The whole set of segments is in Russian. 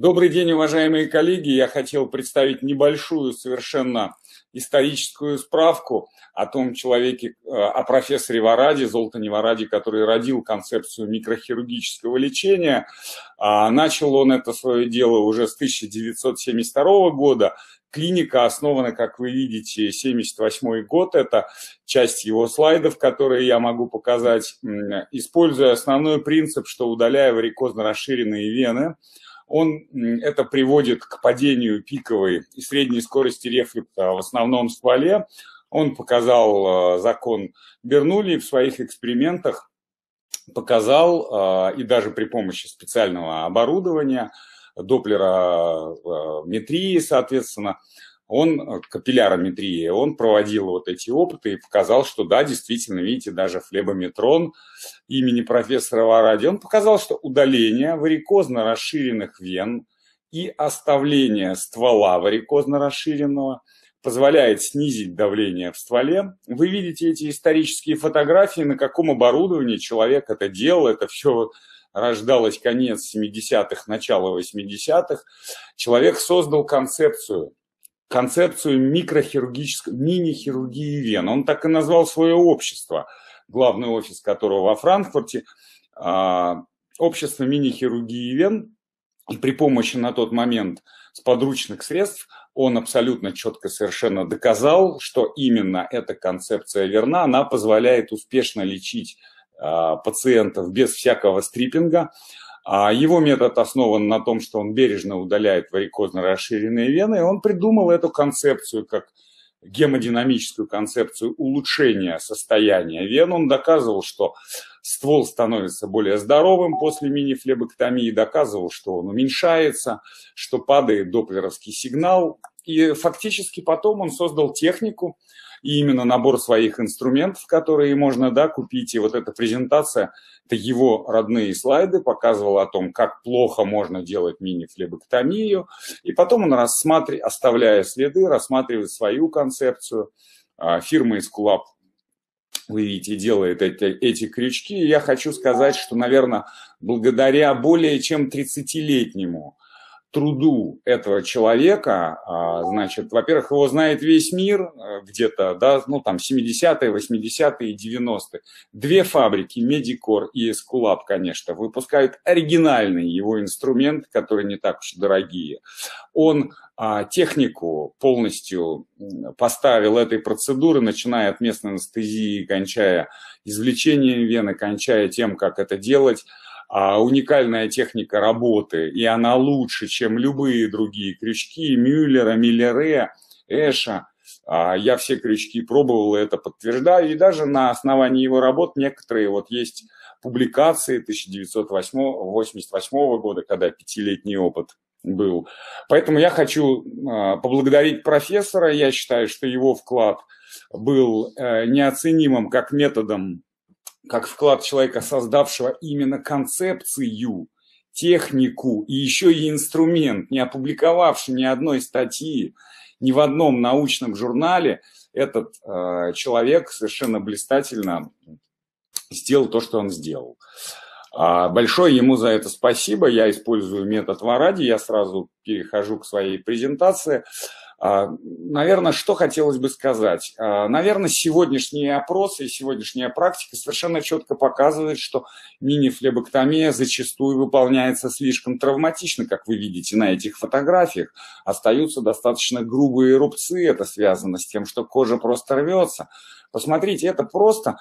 Добрый день, уважаемые коллеги. Я хотел представить небольшую совершенно историческую справку о том человеке, о профессоре Варади, Золтане Варади, который родил концепцию микрохирургического лечения. Начал он это свое дело уже с 1972 года. Клиника основана, как вы видите, 1978 год. Это часть его слайдов, которые я могу показать, используя основной принцип, что удаляя варикозно расширенные вены, это приводит к падению пиковой и средней скорости рефлюкса в основном стволе. Он показал закон Бернулли в своих экспериментах, показал, и даже при помощи специального оборудования, доплерометрии, соответственно, капиллярометрии, он проводил вот эти опыты и показал, что да, действительно, видите, даже флебометрон имени профессора Варади, он показал, что удаление варикозно расширенных вен и оставление ствола варикозно расширенного позволяет снизить давление в стволе. Вы видите эти исторические фотографии, на каком оборудовании человек это делал, это все рождалось конец 70-х, начало 80-х. Человек создал концепцию мини-хирургии вен. Он так и назвал свое общество, главный офис которого во Франкфурте, общество мини-хирургии вен. И при помощи на тот момент сподручных средств он абсолютно четко совершенно доказал, что именно эта концепция верна. Она позволяет успешно лечить пациентов без всякого стриппинга. Его метод основан на том, что он бережно удаляет варикозно расширенные вены, и он придумал эту концепцию как гемодинамическую концепцию улучшения состояния вен. Он доказывал, что ствол становится более здоровым после мини-флебэктомии, доказывал, что он уменьшается, что падает доплеровский сигнал. И фактически потом он создал технику, и именно набор своих инструментов, которые можно купить. И вот эта презентация, это его родные слайды, показывала о том, как плохо можно делать мини-флебэктомию. И потом он, оставляя следы, рассматривает свою концепцию. Фирма Esculap, вы видите, делает эти крючки. И я хочу сказать, что, наверное, благодаря более чем 30-летнему труду этого человека, значит, во-первых, его знает весь мир где-то, там 70-е, 80-е и 90-е. Две фабрики, Medicor и Esculap, конечно, выпускают оригинальный его инструмент, которые не так уж дорогие. Он технику полностью поставил этой процедуры, начиная от местной анестезии, кончая извлечением вены, кончая тем, как это делать. Уникальная техника работы, и она лучше, чем любые другие крючки Мюллера, Миллере, Эша. Я все крючки пробовал, и это подтверждаю. И даже на основании его работ некоторые есть публикации 1988 года, когда 5-летний опыт был. Поэтому я хочу поблагодарить профессора. Я считаю, что его вклад был неоценимым как методом, как вклад человека, создавшего именно концепцию, технику и еще и инструмент, не опубликовавший ни одной статьи, ни в одном научном журнале. Этот человек совершенно блистательно сделал то, что он сделал. Большое ему за это спасибо. Я использую метод Варади, я сразу перехожу к своей презентации. Наверное, что хотелось бы сказать? Наверное, сегодняшние опросы и сегодняшняя практика совершенно четко показывает, что мини-флебэктомия зачастую выполняется слишком травматично, как вы видите на этих фотографиях. Остаются достаточно грубые рубцы, это связано с тем, что кожа просто рвется. Посмотрите, это просто,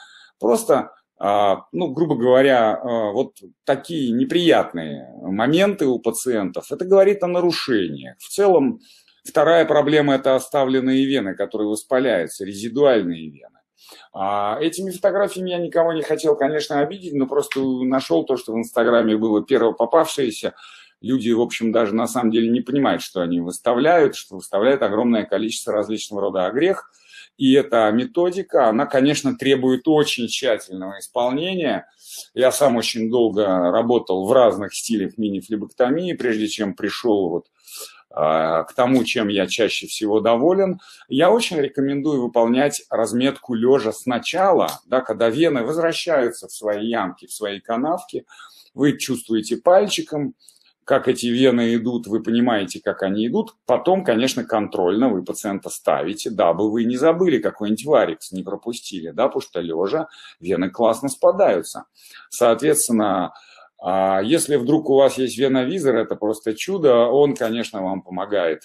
грубо говоря, вот такие неприятные моменты у пациентов. Это говорит о нарушениях. В целом, вторая проблема – это оставленные вены, которые воспаляются, резидуальные вены. Этими фотографиями я никого не хотел, конечно, обидеть, но просто нашел то, что в Инстаграме было первое попавшееся. Люди, в общем, даже на самом деле не понимают, что они выставляют, что выставляют огромное количество различного рода огрех. И эта методика, она, конечно, требует очень тщательного исполнения. Я сам очень долго работал в разных стилях мини-флебэктомии, прежде чем пришел к тому, чем я чаще всего доволен. Я очень рекомендую выполнять разметку лежа сначала, когда вены возвращаются в свои ямки, в свои канавки. Вы чувствуете пальчиком, как эти вены идут, вы понимаете, как они идут. Потом, конечно, контрольно вы пациента ставите, дабы вы не забыли какой-нибудь варикс, не пропустили, да, потому что лежа вены классно спадаются. Соответственно, если вдруг у вас есть веновизор, это просто чудо, он, конечно, вам помогает.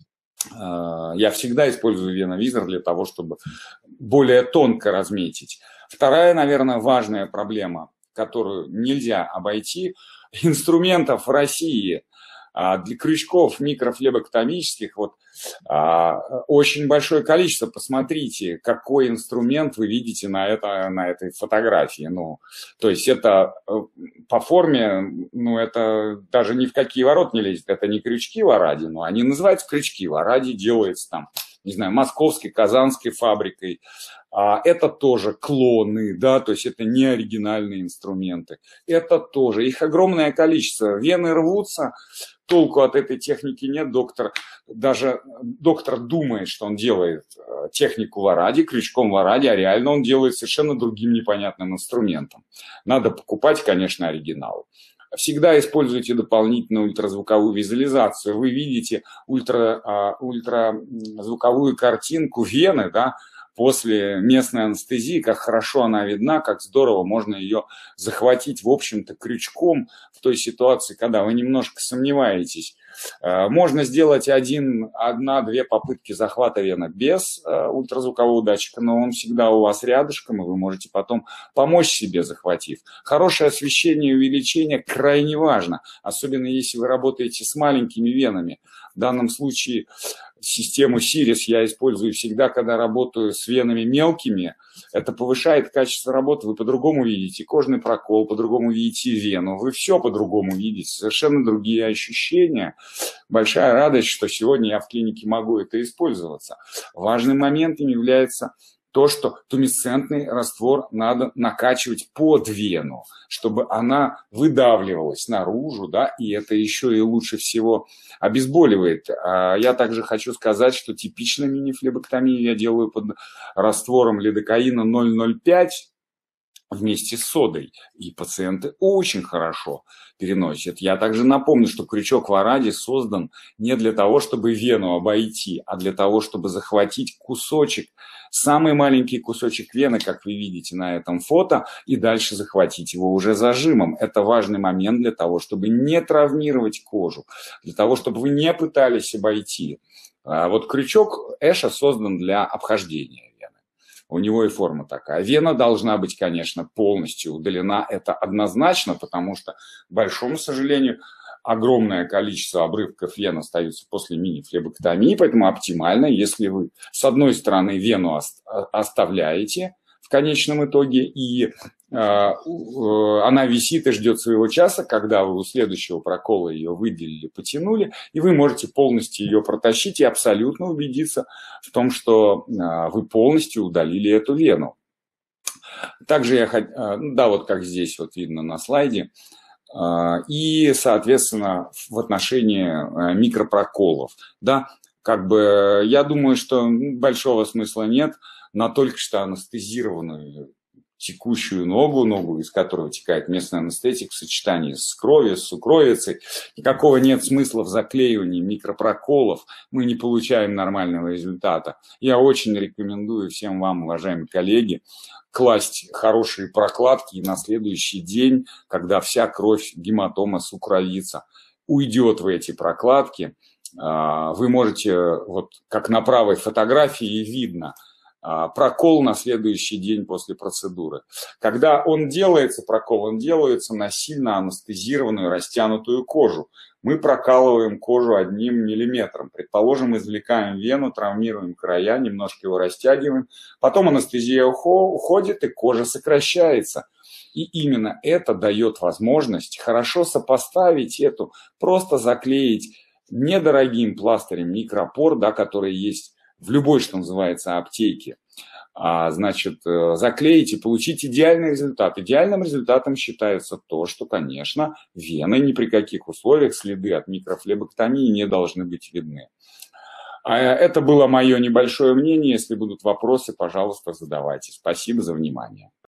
Я всегда использую веновизор для того, чтобы более тонко разметить. Вторая, наверное, важная проблема, которую нельзя обойти, инструментов в России для крючков микрофлебоктомических вот очень большое количество. Посмотрите, какой инструмент вы видите на этой фотографии. Ну, то есть это по форме, ну, это даже ни в какие ворота не лезет. Это не крючки Варади, но они называются крючки. Варади делается там, не знаю, московской, казанской фабрикой. Это тоже клоны, да, то есть это не оригинальные инструменты. Это тоже, их огромное количество. Вены рвутся, толку от этой техники нет. Доктор думает, что он делает технику Варади, крючком Варади, а реально он делает совершенно другим непонятным инструментом. Надо покупать, конечно, оригинал. Всегда используйте дополнительную ультразвуковую визуализацию. Вы видите ультразвуковую картинку вены, да, после местной анестезии, как хорошо она видна, как здорово можно ее захватить, в общем-то, крючком в той ситуации, когда вы немножко сомневаетесь. Можно сделать одна-две попытки захвата вены без ультразвукового датчика, но он всегда у вас рядышком, и вы можете потом помочь себе, захватив. Хорошее освещение и увеличение крайне важно, особенно если вы работаете с маленькими венами. В данном случае систему Сирис я использую всегда, когда работаю с венами мелкими. Это повышает качество работы. Вы по-другому видите кожный прокол, по-другому видите вену. Вы все по-другому видите. Совершенно другие ощущения. Большая радость, что сегодня я в клинике могу это использоваться. Важным моментом является то, что тумесцентный раствор надо накачивать под вену, чтобы она выдавливалась наружу, да, и это еще и лучше всего обезболивает. Я также хочу сказать, что типичную мини-флебоктомию я делаю под раствором лидокаина 0,05 вместе с содой, и пациенты очень хорошо переносят. Я также напомню, что крючок Варади создан не для того, чтобы вену обойти, а для того, чтобы захватить кусочек, самый маленький кусочек вены, как вы видите на этом фото, и дальше захватить его уже зажимом. Это важный момент для того, чтобы не травмировать кожу, для того, чтобы вы не пытались обойти. Вот крючок Эша создан для обхождения. У него и форма такая. Вена должна быть, конечно, полностью удалена. Это однозначно, потому что, к большому сожалению, огромное количество обрывков вен остаются после мини-флебоктомии. Поэтому оптимально, если вы, с одной стороны, вену оставляете в конечном итоге, и она висит и ждет своего часа, когда вы у следующего прокола ее выделили, потянули, и вы можете полностью ее протащить и абсолютно убедиться в том, что вы полностью удалили эту вену. Также да, вот как здесь вот видно на слайде, и, соответственно, в отношении микропроколов, да, как бы я думаю, что большого смысла нет на только что анестезированную текущую ногу, из которой вытекает местный анестетик в сочетании с кровью, с сукровицей. Никакого нет смысла в заклеивании микропроколов. Мы не получаем нормального результата. Я очень рекомендую всем вам, уважаемые коллеги, класть хорошие прокладки, и на следующий день, когда вся кровь, гематома, сукровица уйдет в эти прокладки, вы можете, вот как на правой фотографии видно, прокол на следующий день после процедуры. Когда он делается, прокол, он делается на сильно анестезированную, растянутую кожу. Мы прокалываем кожу 1 миллиметром. Предположим, извлекаем вену, травмируем края, немножко его растягиваем. Потом анестезия уходит, и кожа сокращается. И именно это дает возможность хорошо сопоставить эту, просто заклеить недорогим пластырем микропор, да, который есть в любой, что называется, аптеке, значит, заклеить и получить идеальный результат. Идеальным результатом считается то, что, конечно, вены ни при каких условиях, следы от микрофлебоктомии не должны быть видны. Это было мое небольшое мнение. Если будут вопросы, пожалуйста, задавайте. Спасибо за внимание.